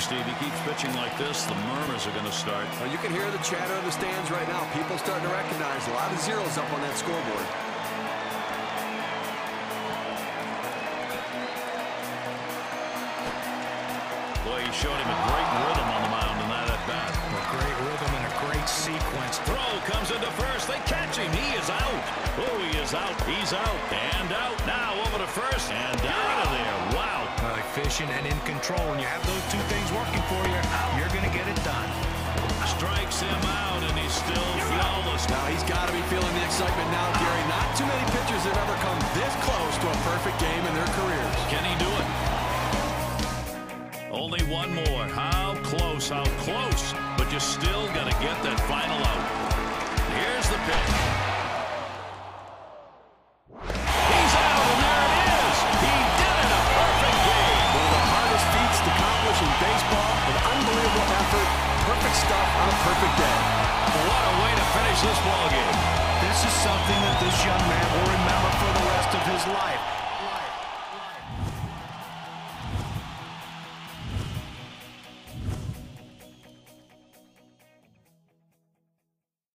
Steve. He keeps pitching like this, the murmurs are going to start. Well, you can hear the chatter in the stands right now. People starting to recognize a lot of zeros up on that scoreboard. Boy, he showed him a great rhythm on the mound in that at-bat. A great rhythm and a great sequence. Throw comes into first. They catch him. He is out. Oh, he is out. He's out. And out. Now over to first. And out of there. Wow. Efficient and in control. When you have those two things working for you, you're going to get it done. Strikes him out, and he's still flawless. Now he's got to be feeling the excitement now, Gary. Not too many pitchers have ever come this close to a perfect game in their careers. Can he do it? Only one more. How close, how close. But you still got to get that final out. Here's the pitch. He's out, and there it is. He did it, a perfect game. One of the hardest feats to accomplish in baseball. An unbelievable effort. Perfect stuff on a perfect day. What a way to finish this ball game. This is something that this young man will remember for the rest of his life.